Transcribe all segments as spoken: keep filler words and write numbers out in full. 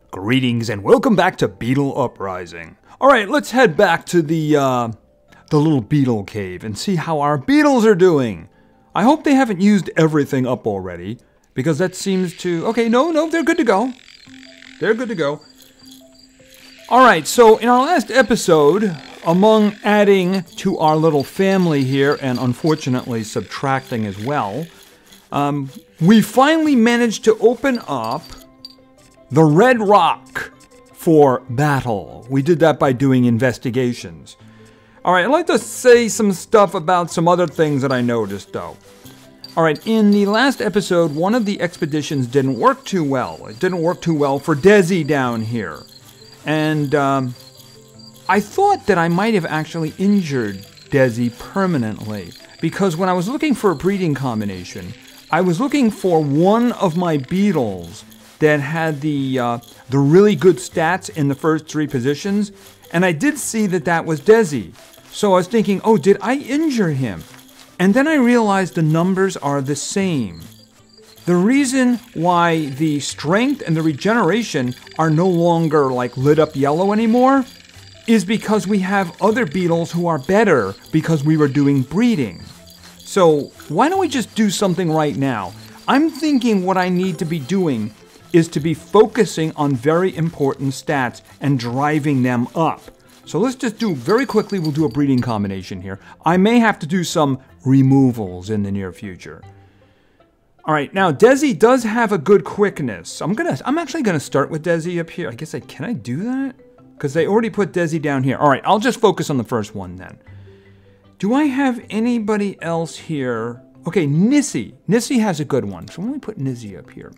Greetings and welcome back to Beetle Uprising. Alright, let's head back to the, uh, the little beetle cave and see how our beetles are doing. I hope they haven't used everything up already, because that seems to... Okay, no, no, they're good to go. They're good to go. Alright, so in our last episode, among adding to our little family here, and unfortunately subtracting as well, um, we finally managed to open up the red rock for battle. We did that by doing investigations. Alright, I'd like to say some stuff about some other things that I noticed though. Alright, in the last episode, one of the expeditions didn't work too well. It didn't work too well for Desi down here. And um, I thought that I might have actually injured Desi permanently. Because when I was looking for a breeding combination, I was looking for one of my beetles that had the uh, the really good stats in the first three positions, and I did see that that was Desi. So I was thinking, oh, did I injure him? And then I realized the numbers are the same. The reason why the strength and the regeneration are no longer like lit up yellow anymore is because we have other beetles who are better because we were doing breeding. So why don't we just do something right now? I'm thinking what I need to be doing is to be focusing on very important stats and driving them up. So let's just do, very quickly, we'll do a breeding combination here. I may have to do some removals in the near future. All right, now Desi does have a good quickness. I'm gonna, I'm actually gonna start with Desi up here. I guess I, can I do that? Because they already put Desi down here. All right, I'll just focus on the first one then. Do I have anybody else here? Okay, Nissi. Nissi has a good one. So let me put Nissi up here.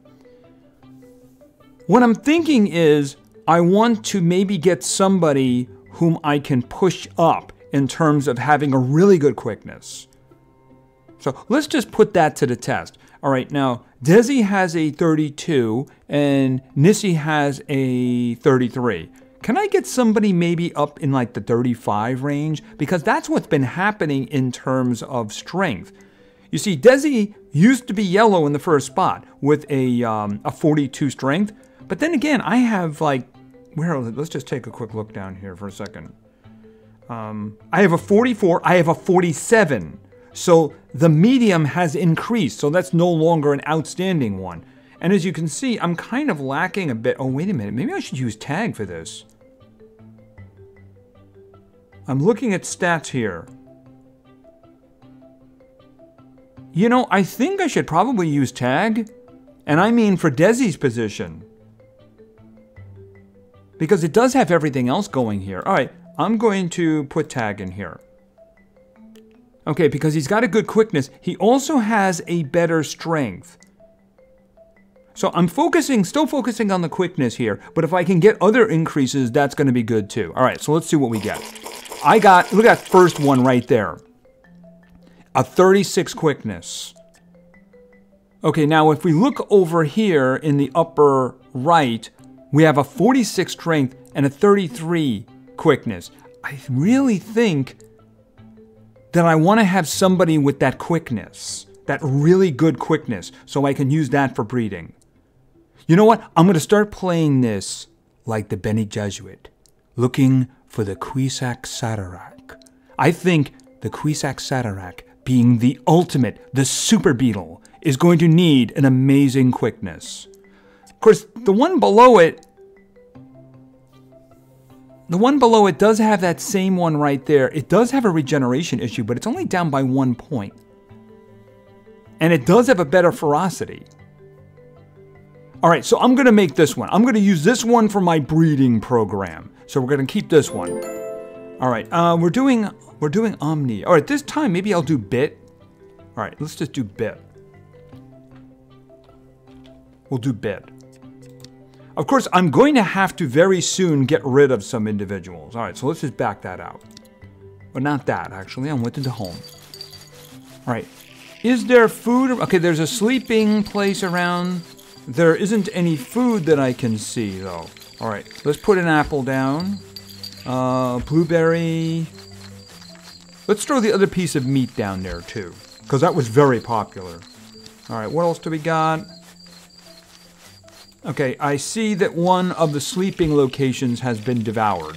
What I'm thinking is I want to maybe get somebody whom I can push up in terms of having a really good quickness. So let's just put that to the test. All right, now Desi has a thirty-two and Nissi has a thirty-three. Can I get somebody maybe up in like the thirty-five range? Because that's what's been happening in terms of strength. You see, Desi used to be yellow in the first spot with a, um, a forty-two strength. But then again, I have like, where, let's just take a quick look down here for a second. Um, I have a forty-four, I have a forty-seven. So the medium has increased, so that's no longer an outstanding one. And as you can see, I'm kind of lacking a bit. Oh, wait a minute, maybe I should use tag for this. I'm looking at stats here. You know, I think I should probably use tag. And I mean for Desi's position. Because it does have everything else going here. All right, I'm going to put tag in here. Okay, because he's got a good quickness. He also has a better strength. So I'm focusing, still focusing on the quickness here. But if I can get other increases, that's going to be good too. All right, so let's see what we get. I got, look at that first one right there. A thirty-six quickness. Okay, now if we look over here in the upper right, we have a forty-six strength and a thirty-three quickness. I really think that I want to have somebody with that quickness, that really good quickness, so I can use that for breeding. You know what? I'm going to start playing this like the Bene Gesserit, looking for the Quisac Satarak. I think the Quisac Satarak, being the ultimate, the super beetle, is going to need an amazing quickness. Of course, the one below it, the one below it does have that same one right there. It does have a regeneration issue, but it's only down by one point. And it does have a better ferocity. All right, so I'm going to make this one. I'm going to use this one for my breeding program. So we're going to keep this one. All right, uh, we're doing we're doing Omni. All right, this time maybe I'll do Bit. All right, let's just do Bit. We'll do Bit. Of course, I'm going to have to very soon get rid of some individuals. All right, so let's just back that out. But not that, actually. I went into home. All right. Is there food? Okay, there's a sleeping place around. There isn't any food that I can see, though. All right, let's put an apple down. Uh, blueberry. Let's throw the other piece of meat down there, too. Because that was very popular. All right, what else do we got? Okay, I see that one of the sleeping locations has been devoured.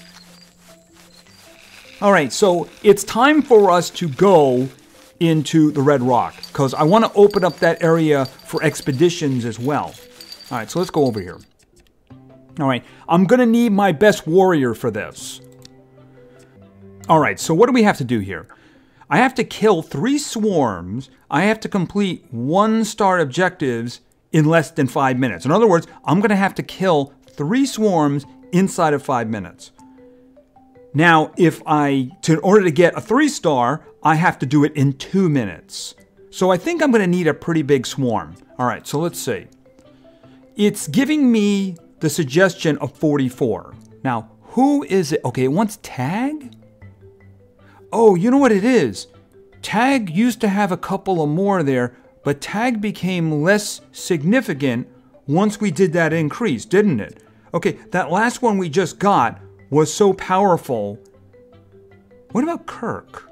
All right, so it's time for us to go into the Red Rock, because I want to open up that area for expeditions as well. All right, so let's go over here. All right, I'm going to need my best warrior for this. All right, so what do we have to do here? I have to kill three swarms. I have to complete one-star objectives in less than five minutes. In other words, I'm going to have to kill three swarms inside of five minutes. Now, if I, to, in order to get a three-star, I have to do it in two minutes. So I think I'm going to need a pretty big swarm. All right, so let's see. It's giving me the suggestion of forty-four. Now, who is it? Okay, it wants tag? Oh, you know what it is? Tag used to have a couple of more there, but tag became less significant once we did that increase, didn't it? Okay, that last one we just got was so powerful. What about Kirk?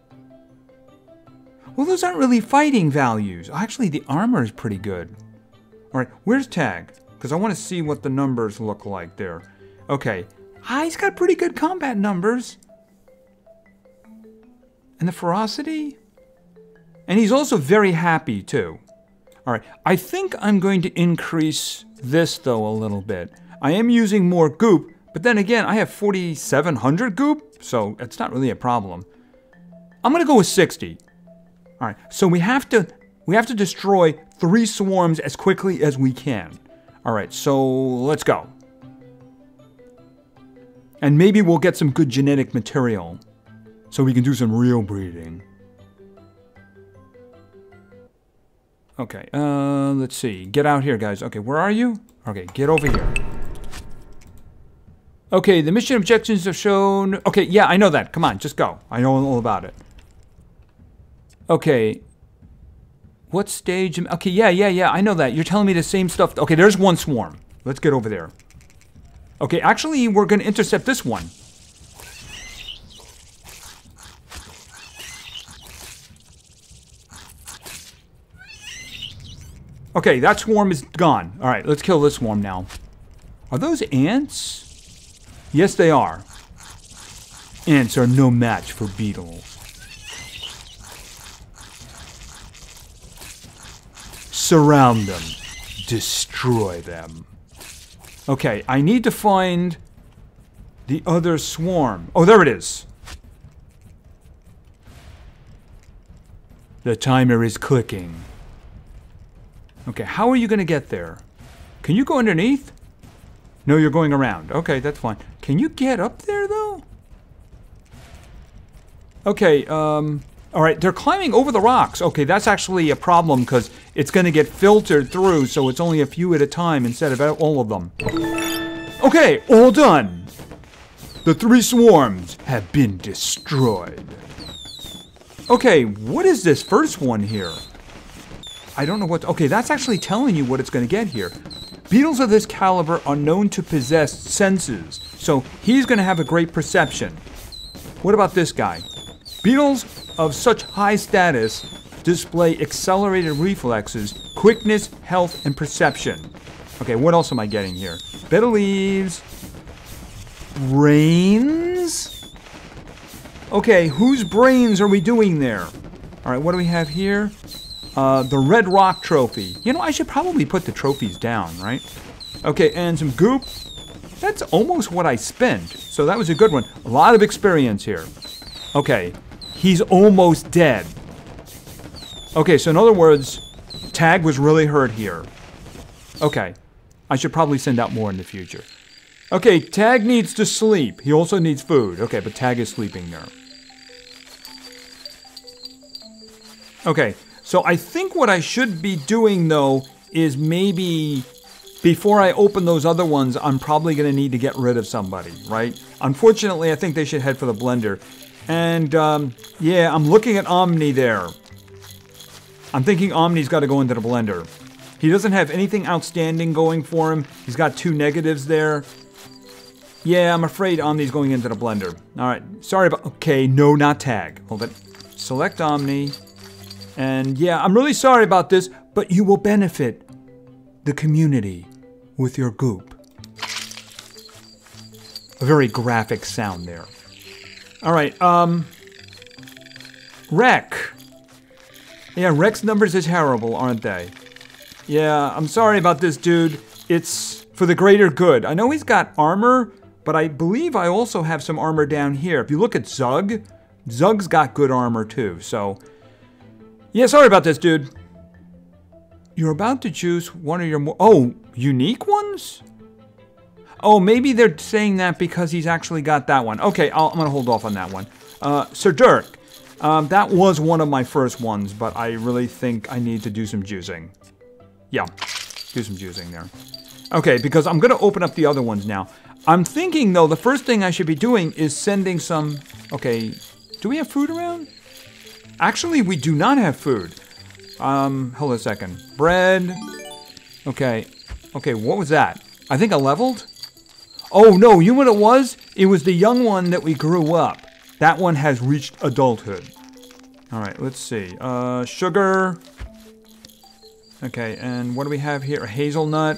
Well, those aren't really fighting values. Actually, the armor is pretty good. All right, where's Tag? Because I want to see what the numbers look like there. Okay, ah, he's got pretty good combat numbers. And the ferocity? And he's also very happy, too. All right, I think I'm going to increase this, though, a little bit. I am using more goop, but then again, I have forty-seven hundred goop, so it's not really a problem. I'm going to go with sixty. All right, so we have to we have to destroy three swarms as quickly as we can. All right, so let's go. And maybe we'll get some good genetic material so we can do some real breeding. Okay, uh, let's see. Get out here, guys. Okay, where are you? Okay, get over here. Okay, the mission objectives are shown. Okay, yeah, I know that. Come on, just go. I know all about it. Okay. What stage? Okay, yeah, yeah, yeah, I know that. You're telling me the same stuff. Okay, there's one swarm. Let's get over there. Okay, actually, we're going to intercept this one. Okay, that swarm is gone. All right, let's kill this swarm now. Are those ants? Yes, they are. Ants are no match for beetles. Surround them. Destroy them. Okay, I need to find the other swarm. Oh, there it is. The timer is clicking. Okay, how are you going to get there? Can you go underneath? No, you're going around. Okay, that's fine. Can you get up there, though? Okay, um... all right, they're climbing over the rocks. Okay, that's actually a problem because it's going to get filtered through, so it's only a few at a time instead of all of them. Okay, all done. The three swarms have been destroyed. Okay, what is this first one here? I don't know what... Okay, that's actually telling you what it's going to get here. Beetles of this caliber are known to possess senses, so he's going to have a great perception. What about this guy? Beetles of such high status display accelerated reflexes, quickness, health, and perception. Okay, what else am I getting here? Better leaves. Brains? Okay, whose brains are we doing there? All right, what do we have here? Uh, the Red Rock Trophy. You know, I should probably put the trophies down, right? Okay, and some goop. That's almost what I spent, so that was a good one. A lot of experience here. Okay, he's almost dead. Okay, so in other words, Tag was really hurt here. Okay, I should probably send out more in the future. Okay, Tag needs to sleep. He also needs food. Okay, but Tag is sleeping there. Okay, so I think what I should be doing, though, is maybe before I open those other ones, I'm probably going to need to get rid of somebody, right? Unfortunately, I think they should head for the blender. And, um, yeah, I'm looking at Omni there. I'm thinking Omni's got to go into the blender. He doesn't have anything outstanding going for him. He's got two negatives there. Yeah, I'm afraid Omni's going into the blender. All right, sorry about... Okay, no, not Tag. Hold it. Select Omni. And, yeah, I'm really sorry about this, but you will benefit the community with your goop. A very graphic sound there. All right, um... Rec. Yeah, Rec's numbers are terrible, aren't they? Yeah, I'm sorry about this, dude. It's for the greater good. I know he's got armor, but I believe I also have some armor down here. If you look at Zug, Zug's got good armor too, so... Yeah, sorry about this, dude. You're about to choose one of your more... Oh, unique ones? Oh, maybe they're saying that because he's actually got that one. Okay, I'll, I'm going to hold off on that one. Uh, Sir Dirk. Um, that was one of my first ones, but I really think I need to do some juicing. Yeah, do some juicing there. Okay, because I'm going to open up the other ones now. I'm thinking, though, the first thing I should be doing is sending some... Okay, do we have food around? Actually, we do not have food. Um, hold on a second. Bread. Okay. Okay, what was that? I think I leveled? Oh, no, you know what it was? It was the young one that we grew up. That one has reached adulthood. All right, let's see. Uh, sugar. Okay, and what do we have here? A hazelnut.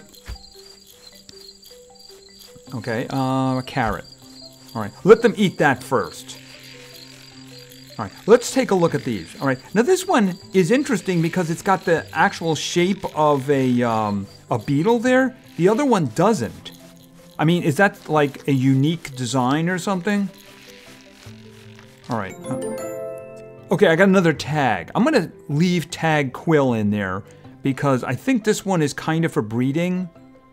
Okay, uh, a carrot. All right, let them eat that first. All right, let's take a look at these. All right, now this one is interesting because it's got the actual shape of a, um, a beetle there. The other one doesn't. I mean, is that like a unique design or something? All right. Okay, I got another tag. I'm going to leave tag Quill in there because I think this one is kind of for breeding.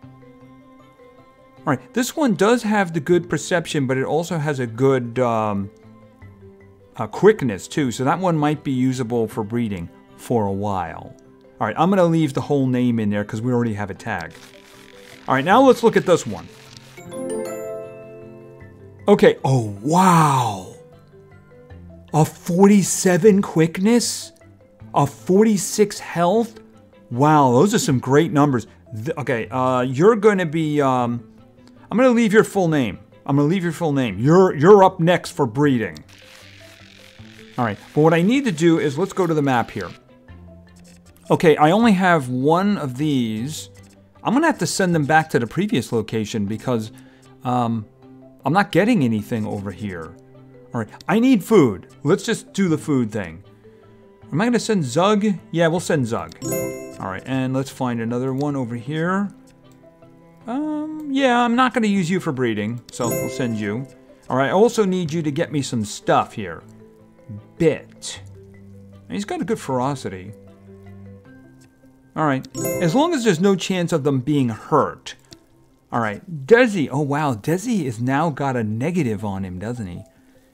All right, this one does have the good perception, but it also has a good um, uh, quickness too. So that one might be usable for breeding for a while. All right, I'm going to leave the whole name in there because we already have a tag. All right, now let's look at this one. Okay, oh wow. A forty-seven quickness? A forty-six health? Wow, those are some great numbers. Th okay, uh, you're gonna be, um, I'm gonna leave your full name. I'm gonna leave your full name. You're, you're up next for breeding. All right, but what I need to do is, let's go to the map here. Okay, I only have one of these. I'm gonna have to send them back to the previous location because, um, I'm not getting anything over here. All right, I need food. Let's just do the food thing. Am I gonna send Zug? Yeah, we'll send Zug. All right, and let's find another one over here. Um, yeah, I'm not gonna use you for breeding, so we'll send you. All right, I also need you to get me some stuff here. Bit. He's got a good ferocity. All right, as long as there's no chance of them being hurt. All right, Desi. Oh, wow, Desi has now got a negative on him, doesn't he?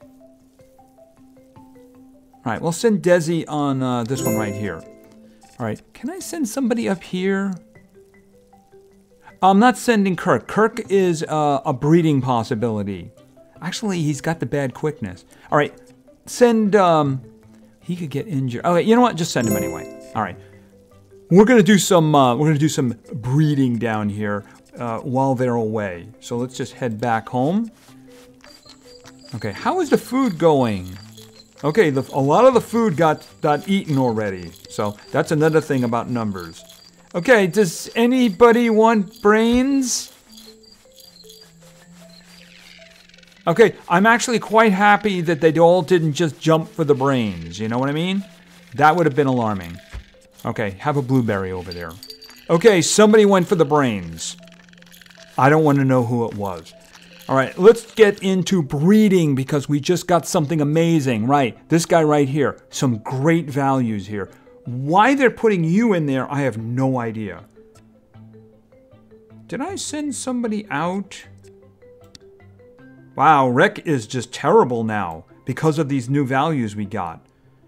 All right, we'll send Desi on uh, this one right here. All right, can I send somebody up here? I'm not sending Kirk. Kirk is uh, a breeding possibility. Actually, he's got the bad quickness. All right, send, um, he could get injured. Okay, you know what? Just send him anyway. All right. We're gonna do some, uh, we're gonna do some breeding down here uh, while they're away. So let's just head back home. Okay, how is the food going? Okay, the, a lot of the food got, got eaten already. So that's another thing about numbers. Okay, does anybody want brains? Okay, I'm actually quite happy that they all didn't just jump for the brains. You know what I mean? That would have been alarming. Okay, have a blueberry over there. Okay, somebody went for the brains. I don't want to know who it was. All right, let's get into breeding because we just got something amazing. Right, this guy right here. Some great values here. Why they're putting you in there, I have no idea. Did I send somebody out? Wow, Rec is just terrible now because of these new values we got.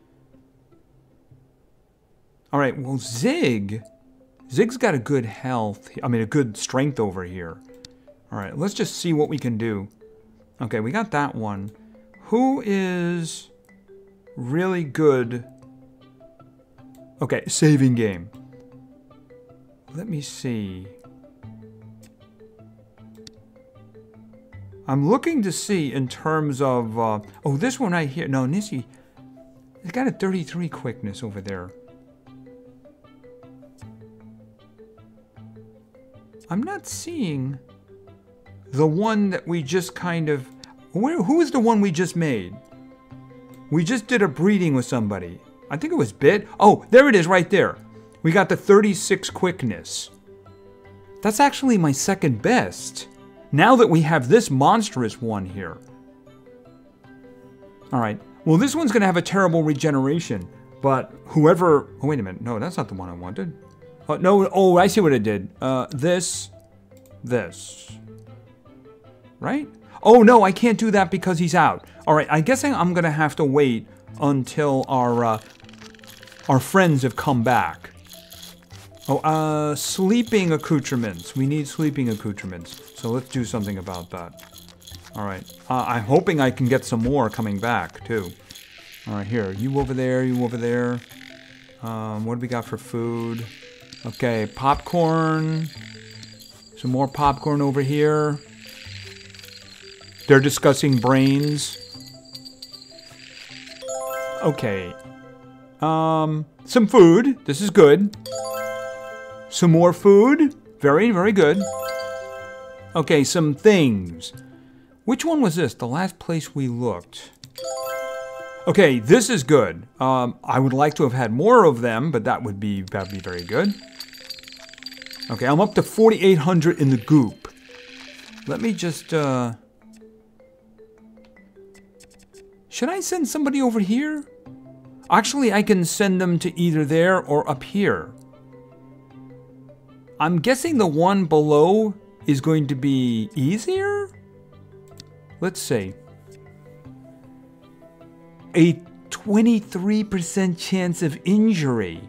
All right, well, Zig, Zig's got a good health. I mean, a good strength over here. All right, let's just see what we can do. Okay, we got that one. Who is really good? Okay, saving game. Let me see. I'm looking to see in terms of, uh, oh, this one right here. No, Nissi, he's got a thirty-three quickness over there. I'm not seeing the one that we just kind of... Where, who is the one we just made? We just did a breeding with somebody. I think it was Bit. Oh, there it is right there. We got the thirty-six quickness. That's actually my second best. Now that we have this monstrous one here. Alright. Well, this one's going to have a terrible regeneration. But whoever... Oh, wait a minute. No, that's not the one I wanted. Oh, no. Oh, I see what it did. Uh, this. This. Right? Oh, no, I can't do that because he's out. Alright, I guess I'm going to have to wait until our, uh, our friends have come back. Oh, uh, sleeping accoutrements. We need sleeping accoutrements. So let's do something about that. Alright. Uh, I'm hoping I can get some more coming back, too. Alright, here. You over there, you over there. Um, what do we got for food? Okay, popcorn. Some more popcorn over here. They're discussing brains. Okay. Um, some food. This is good. Some more food. Very, very good. Okay, some things. Which one was this? The last place we looked. Okay, this is good. Um, I would like to have had more of them, but that would be, that'd be very good. Okay, I'm up to forty-eight hundred in the goop. Let me just, uh... should I send somebody over here? Actually, I can send them to either there or up here. I'm guessing the one below is going to be easier? Let's see. A twenty-three percent chance of injury.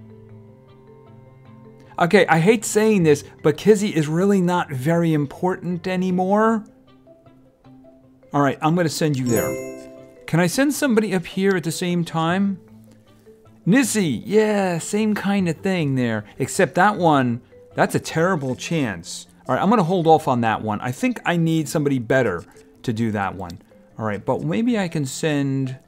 Okay, I hate saying this, but Kizzy is really not very important anymore. Alright, I'm going to send you there. Can I send somebody up here at the same time? Nissy, yeah, same kind of thing there. Except that one, that's a terrible chance. Alright, I'm going to hold off on that one. I think I need somebody better to do that one. Alright, but maybe I can send...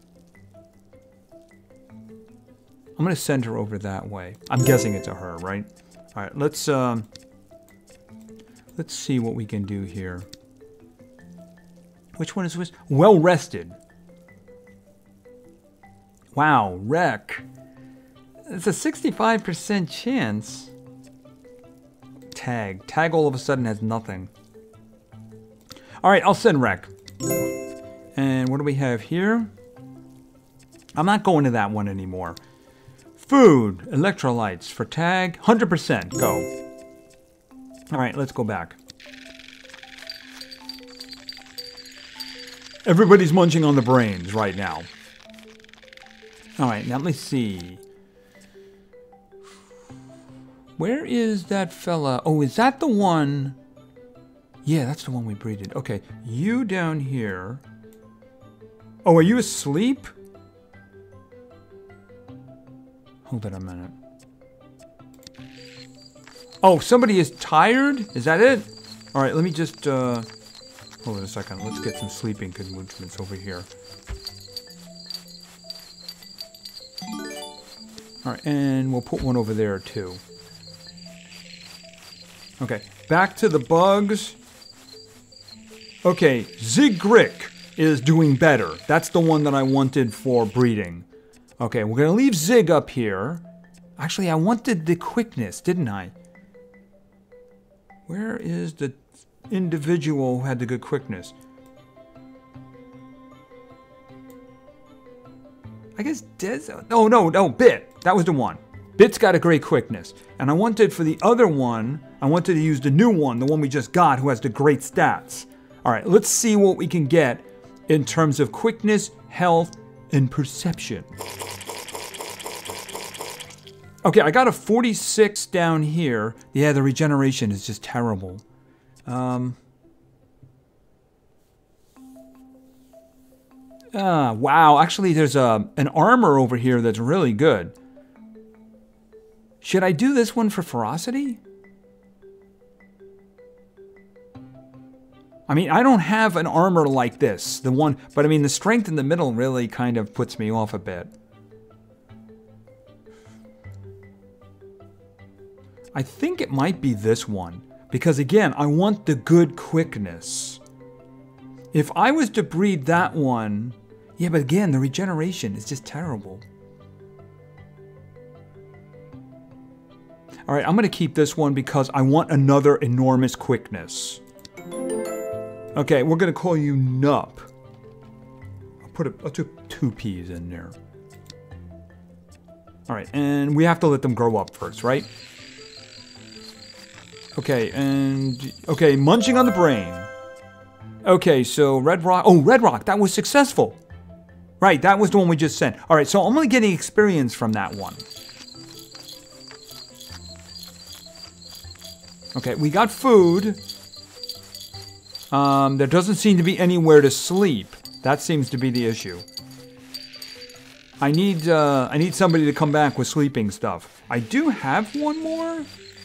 I'm going to send her over that way. I'm guessing it's a her, right? Alright, let's, um... let's see what we can do here. Which one is this? Well rested. Wow, wreck. It's a sixty-five percent chance. Tag. Tag all of a sudden has nothing. Alright, I'll send wreck. And what do we have here? I'm not going to that one anymore. Food. Electrolytes for tag. one hundred percent. Go. Alright, let's go back. Everybody's munching on the brains right now. Alright, now let me see. Where is that fella? Oh, is that the one? Yeah, that's the one we breeded. Okay, you down here. Oh, are you asleep? Hold on a minute. Oh, somebody is tired? Is that it? Alright, let me just, uh... hold on a second. Let's get some sleeping accoutrements over here. Alright, and we'll put one over there too. Okay, back to the bugs. Okay, Zigrick is doing better. That's the one that I wanted for breeding. Okay, we're gonna leave Zig up here. Actually, I wanted the quickness, didn't I? Where is the individual who had the good quickness? I guess Des... Oh, no, no, Bit. That was the one. Bit's got a great quickness. And I wanted for the other one, I wanted to use the new one, the one we just got, who has the great stats. Alright, let's see what we can get in terms of quickness, health, and perception. Okay, I got a forty-six down here. Yeah, the regeneration is just terrible. Um... Ah, wow. Actually, there's a, an armor over here that's really good. Should I do this one for ferocity? I mean, I don't have an armor like this. The one, but I mean, the strength in the middle really kind of puts me off a bit. I think it might be this one. Because again, I want the good quickness. If I was to breed that one, yeah, but again, the regeneration is just terrible. All right, I'm gonna keep this one because I want another enormous quickness. Okay, we're gonna call you Nup. I'll put a, I'll put two P's in there. All right, and we have to let them grow up first, right? Okay, and okay, munching on the brain. Okay, so Red Rock. Oh, Red Rock, that was successful. Right, that was the one we just sent. All right, so I'm only getting experience from that one. Okay, we got food. Um, there doesn't seem to be anywhere to sleep. That seems to be the issue. I need, uh, I need somebody to come back with sleeping stuff. I do have one more.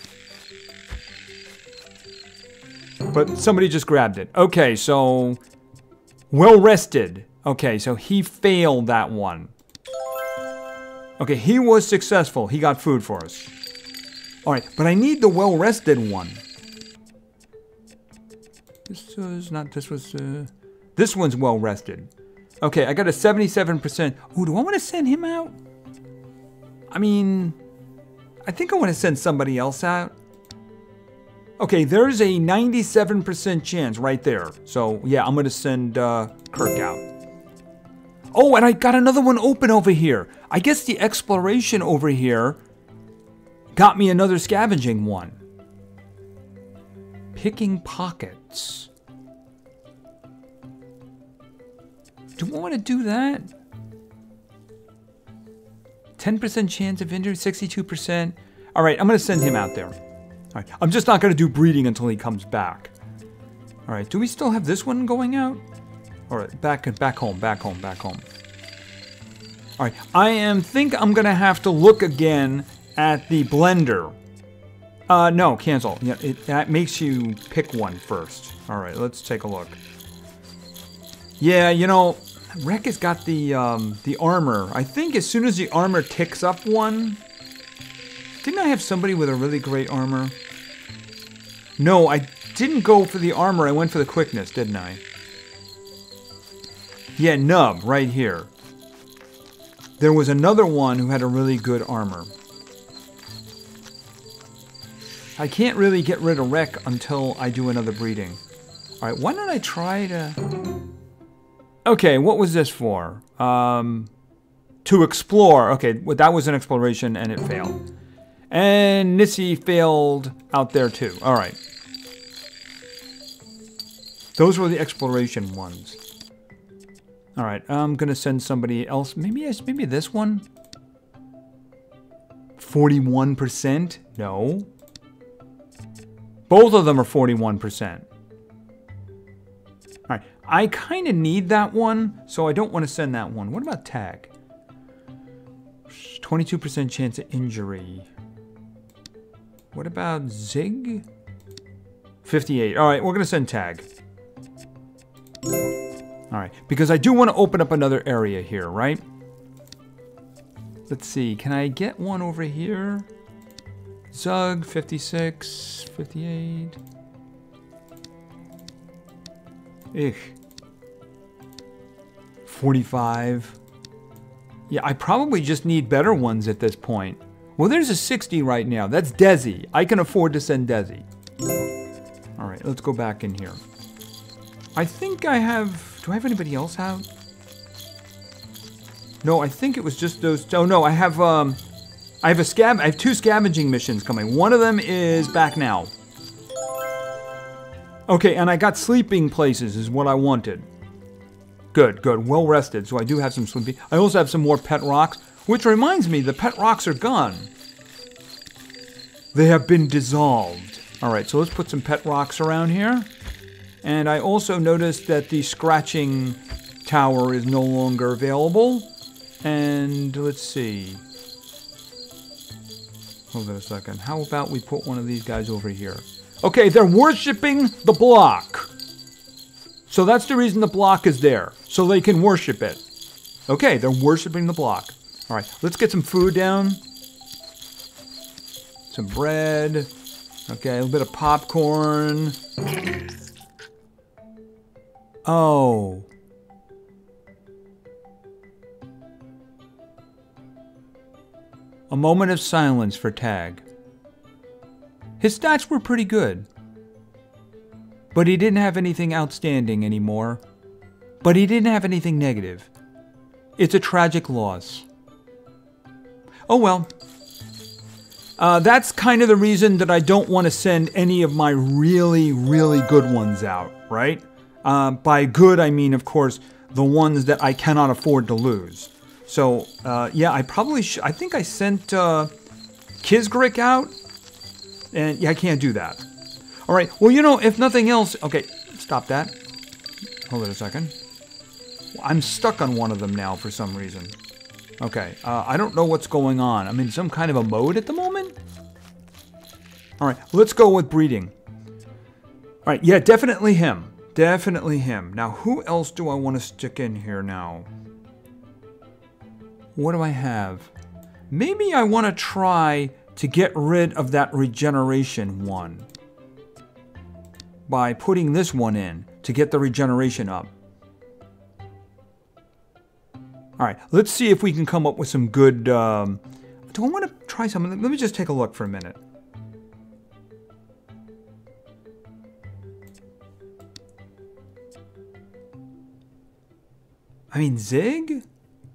But somebody just grabbed it. Okay, so... well rested. Okay, so he failed that one. Okay, he was successful. He got food for us. Alright, but I need the well-rested one. This was not, this was, uh... this one's well-rested. Okay, I got a seventy-seven percent. Ooh, do I want to send him out? I mean... I think I want to send somebody else out. Okay, there's a ninety-seven percent chance right there. So, yeah, I'm going to send uh, Kirk out. Oh, and I got another one open over here. I guess the exploration over here got me another scavenging one. Picking pockets. Do I want to do that? ten percent chance of injury, sixty-two percent. All right, I'm going to send him out there. All right, I'm just not going to do breeding until he comes back. All right, do we still have this one going out? All right, back back home, back home, back home. All right, I am think I'm going to have to look again at the blender. Uh, no, cancel. Yeah, it, that makes you pick one first. All right, let's take a look. Yeah, you know, Rek has got the um, the armor. I think as soon as the armor ticks up one... Didn't I have somebody with a really great armor? No, I didn't go for the armor. I went for the quickness, didn't I? Yeah, Nub, right here. There was another one who had a really good armor. I can't really get rid of Rek until I do another breeding. All right, why don't I try to... Okay, what was this for? Um, to explore. Okay, well, that was an exploration and it failed. And Nissy failed out there too. All right. Those were the exploration ones. All right, I'm gonna send somebody else. Maybe maybe this one. forty-one percent? No. Both of them are forty-one percent. All right, I kind of need that one, so I don't want to send that one. What about tag? twenty-two percent chance of injury. What about Zig? fifty-eight. All right, we're going to send tag. All right, because I do want to open up another area here, right? Let's see. Can I get one over here? Zug, fifty-six, fifty-eight. Ugh. forty-five. Yeah, I probably just need better ones at this point. Well, there's a sixty right now. That's Desi. I can afford to send Desi. All right, let's go back in here. I think I have... Do I have anybody else out? No, I think it was just those... Oh, no, I have... Um, I have a scab... I have two scavenging missions coming. One of them is back now. Okay, and I got sleeping places is what I wanted. Good, good. Well rested, so I do have some sleeping. I also have some more pet rocks. Which reminds me, the pet rocks are gone. They have been dissolved. All right, so let's put some pet rocks around here. And I also noticed that the scratching tower is no longer available. And let's see. Hold on a second. How about we put one of these guys over here? Okay, they're worshiping the block. So that's the reason the block is there. So they can worship it. Okay, they're worshiping the block. All right, let's get some food down. Some bread. Okay, a little bit of popcorn. Oh. A moment of silence for Tag. His stats were pretty good. But he didn't have anything outstanding anymore. But he didn't have anything negative. It's a tragic loss. Oh well. Uh, that's kind of the reason that I don't want to send any of my really, really good ones out, right? Uh, by good, I mean, of course, the ones that I cannot afford to lose. So, uh, yeah, I probably should. I think I sent uh, Kisgrick out. And yeah, I can't do that. All right. Well, you know, if nothing else... Okay, stop that. Hold it a second. I'm stuck on one of them now for some reason. Okay, uh, I don't know what's going on. I'm in some kind of a mode at the moment. All right, let's go with breeding. All right, yeah, definitely him. Definitely him. Now, who else do I want to stick in here now? What do I have? Maybe I want to try to get rid of that regeneration one by putting this one in to get the regeneration up. All right, let's see if we can come up with some good... Um, do I want to try something? Let me just take a look for a minute. I mean, Zig?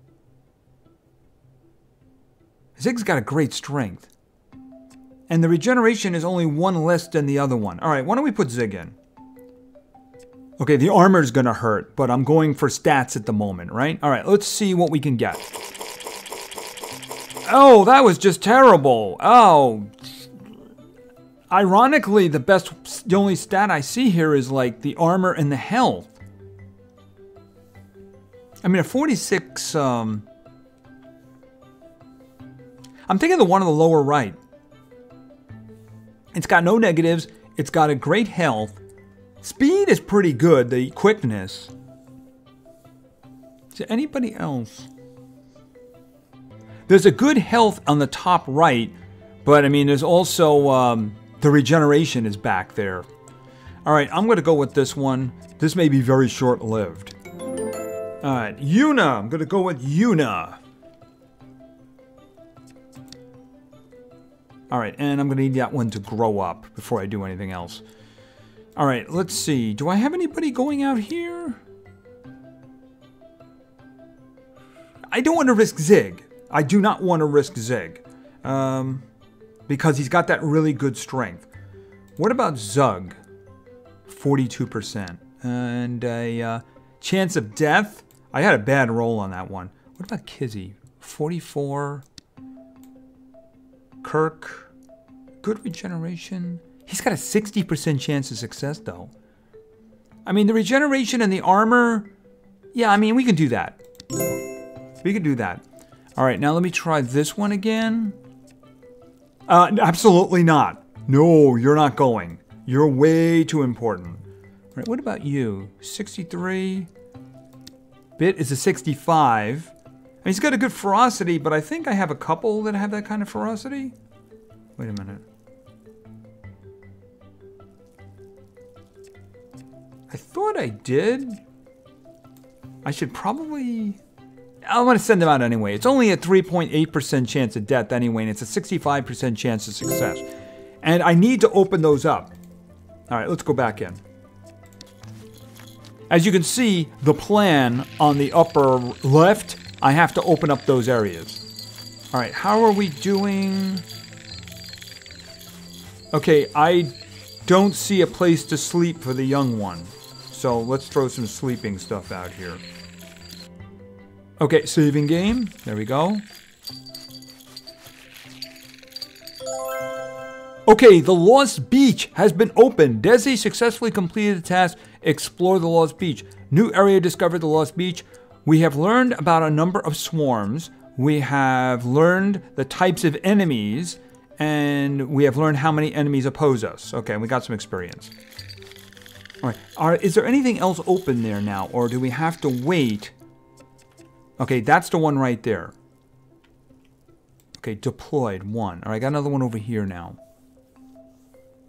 Zig's got a great strength. And the regeneration is only one less than the other one. All right, why don't we put Zig in? Okay, the armor's gonna hurt, but I'm going for stats at the moment, right? All right, let's see what we can get. Oh, that was just terrible. Oh. Ironically, the best, the only stat I see here is like the armor and the health. I mean, a forty-six, um... I'm thinking the one on the lower right. It's got no negatives. It's got a great health. Speed is pretty good, the quickness. Is there anybody else? There's a good health on the top right, but I mean, there's also um, the regeneration is back there. All right, I'm going to go with this one. This may be very short-lived. All right, Yuna. I'm going to go with Yuna. All right, and I'm going to need that one to grow up before I do anything else. All right, let's see. Do I have anybody going out here? I don't want to risk Zig. I do not want to risk Zig. Um, because he's got that really good strength. What about Zug? forty-two percent. And a uh, chance of death? I had a bad roll on that one. What about Kizzy? forty-four. Kirk. Good regeneration. He's got a sixty percent chance of success, though. I mean, the regeneration and the armor... Yeah, I mean, we can do that. We can do that. All right, now let me try this one again. Uh, absolutely not. No, you're not going. You're way too important. All right, what about you? sixty-three. Bit is a sixty-five. I mean, he's got a good ferocity, but I think I have a couple that have that kind of ferocity. Wait a minute. I thought I did. I should probably... I want to send them out anyway. It's only a three point eight percent chance of death anyway, and it's a sixty-five percent chance of success. And I need to open those up. All right, let's go back in. As you can see, the plan on the upper left, I have to open up those areas. All right, how are we doing? Okay, I don't see a place to sleep for the young one. So let's throw some sleeping stuff out here. Okay, saving game. There we go. Okay, the Lost Beach has been opened. Desi successfully completed the task, explore the Lost Beach. New area discovered, the Lost Beach. We have learned about a number of swarms. We have learned the types of enemies. And we have learned how many enemies oppose us. Okay, we got some experience. All right, Are, is there anything else open there now? Or do we have to wait? Okay, that's the one right there. Okay, deployed, one. All right, I got another one over here now.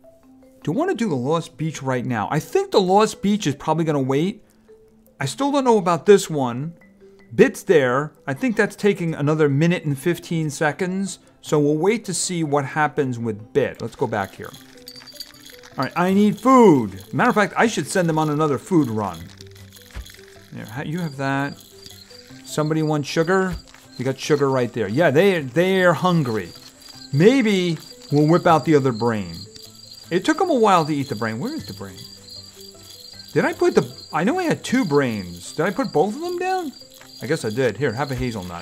Do I want to do the Lost Beach right now? I think the Lost Beach is probably going to wait. I still don't know about this one. Bit's there. I think that's taking another minute and fifteen seconds. So we'll wait to see what happens with Bit. Let's go back here. All right, I need food. Matter of fact, I should send them on another food run. Here, you have that. Somebody wants sugar? You got sugar right there. Yeah, they, they're hungry. Maybe we'll whip out the other brain. It took them a while to eat the brain. Where is the brain? Did I put the... I know I had two brains. Did I put both of them down? I guess I did. Here, have a hazelnut.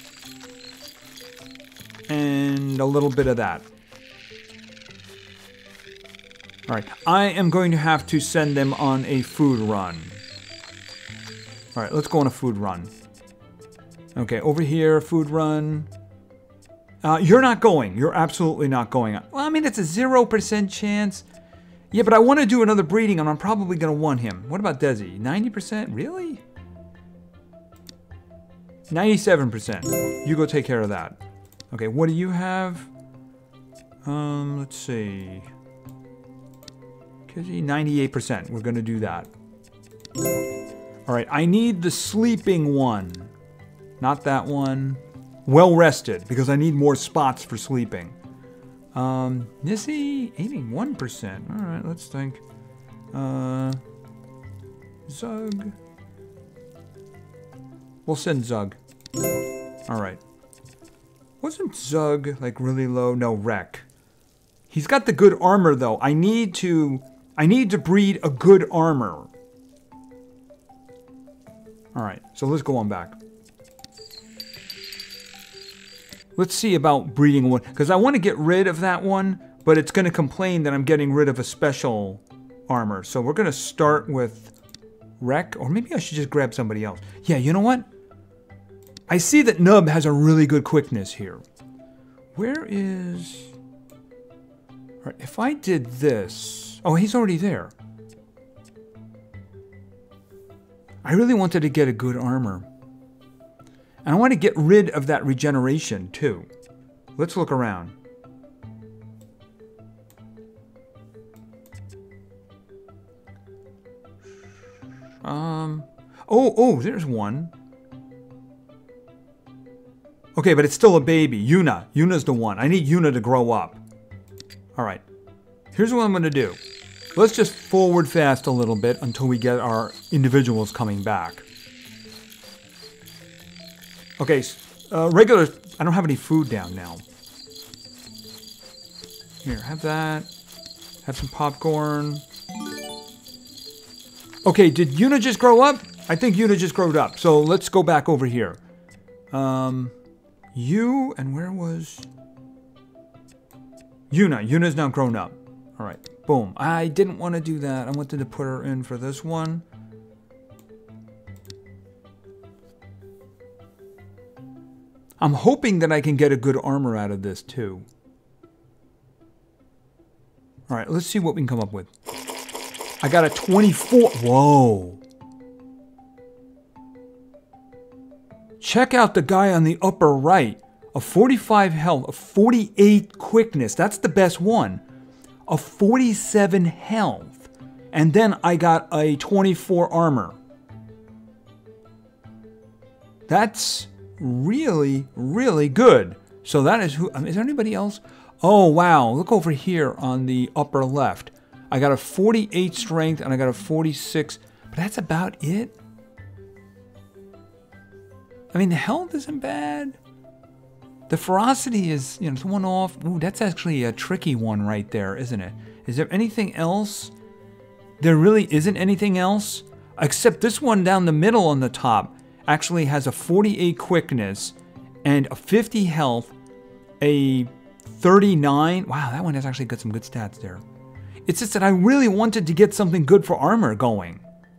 And a little bit of that. All right. I am going to have to send them on a food run. All right, let's go on a food run. Okay, over here, food run. Uh, you're not going. You're absolutely not going. Well, I mean, it's a zero percent chance. Yeah, but I want to do another breeding, and I'm probably going to want him. What about Desi? ninety percent? Really? ninety-seven percent. You go take care of that. Okay, what do you have? Um, let's see. Kizzy, ninety-eight percent. We're going to do that. All right, I need the sleeping one. Not that one. Well rested, because I need more spots for sleeping. Um, Nissy, eighty-one percent. All right, let's think. Uh, Zug. We'll send Zug. All right. Wasn't Zug like really low? No, Wreck. He's got the good armor though. I need to, I need to breed a good armor. All right, so let's go on back. Let's see about breeding one, because I want to get rid of that one, but it's going to complain that I'm getting rid of a special armor. So we're going to start with Wreck, or maybe I should just grab somebody else. Yeah, you know what? I see that Nub has a really good quickness here. Where is... All right, if I did this... Oh, he's already there. I really wanted to get a good armor. And I want to get rid of that regeneration, too. Let's look around. Um. Oh, oh, there's one. Okay, but it's still a baby. Yuna. Yuna's the one. I need Yuna to grow up. All right. Here's what I'm going to do. Let's just forward fast a little bit until we get our individuals coming back. Okay, uh, regular, I don't have any food down now. Here, have that. Have some popcorn. Okay, did Yuna just grow up? I think Yuna just growed up. So let's go back over here. Um, you, and where was... Yuna. Yuna's now grown up. All right, boom. I didn't want to do that. I wanted to put her in for this one. I'm hoping that I can get a good armor out of this, too. All right, let's see what we can come up with. I got a twenty-four. Whoa. Check out the guy on the upper right. A forty-five health, a forty-eight quickness. That's the best one. A forty-seven health. And then I got a twenty-four armor. That's... really, really good. So that is who... I mean, is there anybody else? Oh, wow. Look over here on the upper left. I got a forty-eight strength and I got a forty-six. But that's about it. I mean, the health isn't bad. The ferocity is, you know, it's one off. Ooh, that's actually a tricky one right there, isn't it? Is there anything else? There really isn't anything else. Except this one down the middle on the top. Actually has a forty-eight quickness and a fifty health, a thirty-nine. Wow, that one has actually got some good stats there. It's just that I really wanted to get something good for armor going.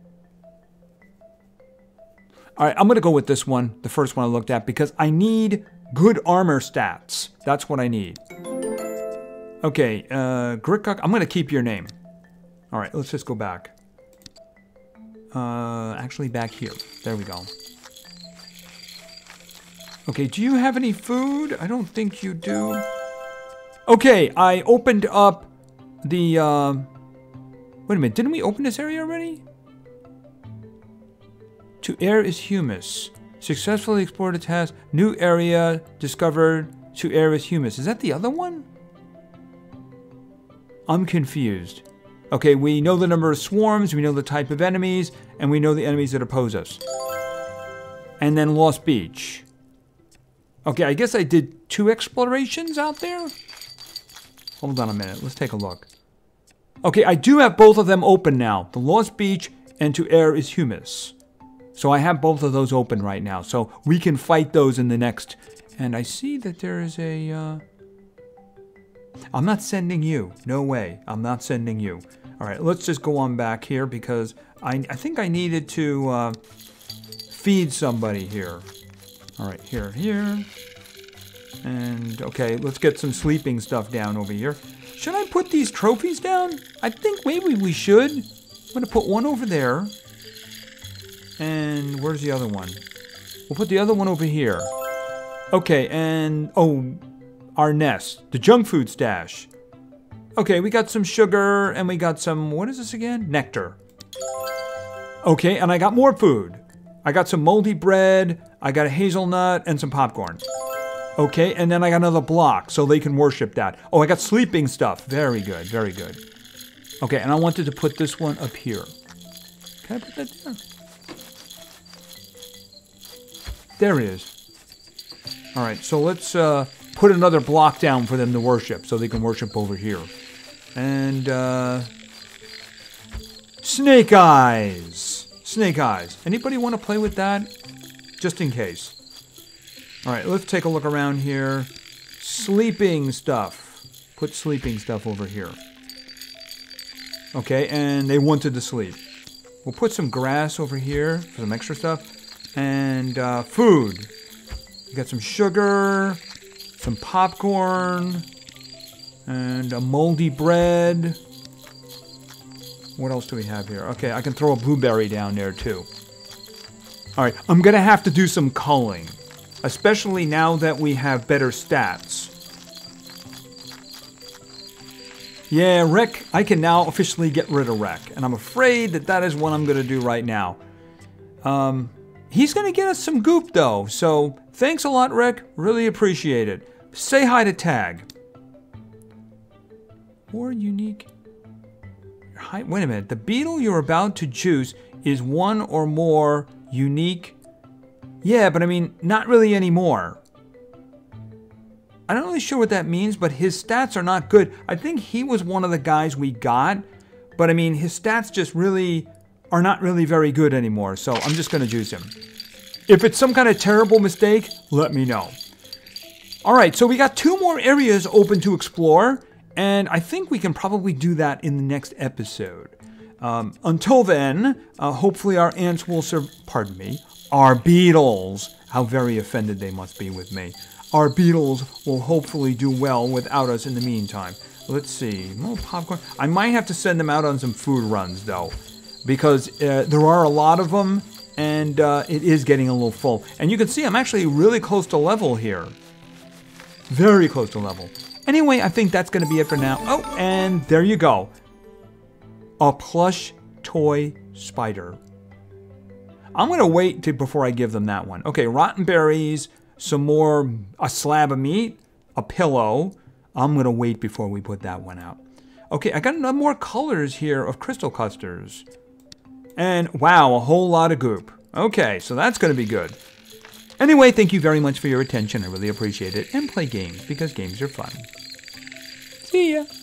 All right, I'm going to go with this one, the first one I looked at, because I need good armor stats. That's what I need. Okay, uh, Gritcock, I'm going to keep your name. All right, let's just go back. Uh, actually back here. There we go. Okay, do you have any food? I don't think you do. Okay, I opened up the, uh... Wait a minute, didn't we open this area already? To air is humus. Successfully explored a task. New area discovered. To air is humus. Is that the other one? I'm confused. Okay, we know the number of swarms, we know the type of enemies, and we know the enemies that oppose us. And then Lost Beach. Okay, I guess I did two explorations out there? Hold on a minute, let's take a look. Okay, I do have both of them open now. The Lost Beach and To Air is Humus. So I have both of those open right now. So we can fight those in the next... And I see that there is a... Uh... I'm not sending you. No way. I'm not sending you. All right, let's just go on back here because I, I think I needed to uh, feed somebody here. All right, here, here. And, okay, let's get some sleeping stuff down over here. Should I put these trophies down? I think maybe we should. I'm going to put one over there. And where's the other one? We'll put the other one over here. Okay, and, oh, our nest. The junk food stash. Okay, we got some sugar, and we got some, what is this again? Nectar. Okay, and I got more food. I got some moldy bread, I got a hazelnut, and some popcorn. Okay, and then I got another block, so they can worship that. Oh, I got sleeping stuff. Very good, very good. Okay, and I wanted to put this one up here. Can I put that there? There it is. All right, so let's uh, put another block down for them to worship, so they can worship over here. And, uh... Snake Eyes! Snake Eyes. Anybody want to play with that? Just in case. Alright, let's take a look around here. Sleeping stuff. Put sleeping stuff over here. Okay, and they wanted to sleep. We'll put some grass over here for some extra stuff. And, uh, food. We got some sugar, some popcorn, and a moldy bread. What else do we have here? Okay, I can throw a blueberry down there too. Alright, I'm gonna have to do some culling. Especially now that we have better stats. Yeah, Rick, I can now officially get rid of Rick. And I'm afraid that that is what I'm gonna do right now. Um, he's gonna get us some goop though. So, thanks a lot, Rick. Really appreciate it. Say hi to Tag. More unique. Hi, wait a minute. The beetle you're about to juice is one or more unique. Yeah, but I mean, not really anymore. I'm not really sure what that means, but his stats are not good. I think he was one of the guys we got, but I mean, his stats just really are not really very good anymore, so I'm just going to juice him. If it's some kind of terrible mistake, let me know. All right, so we got two more areas open to explore, and I think we can probably do that in the next episode. Um, until then, uh, hopefully our ants will serve, pardon me, our beetles, how very offended they must be with me. Our beetles will hopefully do well without us in the meantime. Let's see, more popcorn. I might have to send them out on some food runs though, because uh, there are a lot of them, and uh, it is getting a little full. And you can see I'm actually really close to level here. Very close to level. Anyway, I think that's going to be it for now. Oh, and there you go. A plush toy spider. I'm going to wait to, before I give them that one. Okay, rotten berries, some more, a slab of meat, a pillow. I'm going to wait before we put that one out. Okay, I got enough more colors here of crystal clusters. And wow, a whole lot of goop. Okay, so that's going to be good. Anyway, thank you very much for your attention. I really appreciate it. And play games, because games are fun. See ya.